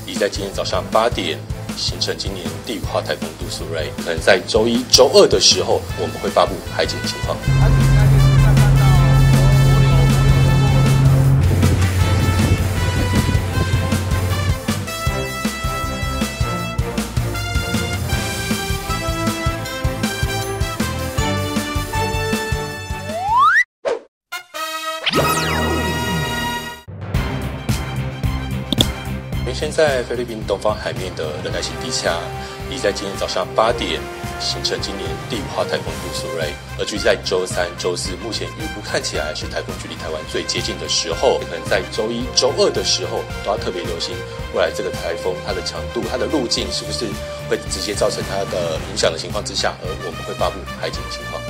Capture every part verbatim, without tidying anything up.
已在今天早上八点形成今年第五号台风杜苏芮，可能在周一、周二的时候，我们会发布海警情况。现在菲律宾东方海面的热带性低气压已在今天早上八点形成今年第五号台风杜苏芮，而距在周三、周四，目前预估看起来是台风距离台湾最接近的时候，可能在周一、周二的时候都要特别留心未来这个台风它的强度、它的路径是不是会直接造成它的影响的情况之下，而我们会发布海警情况。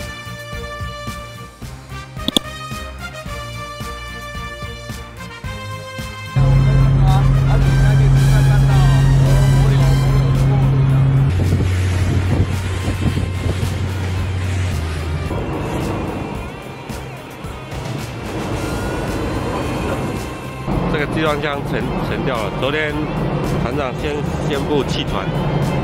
这个机关枪沉沉掉了。昨天船长先宣布弃船，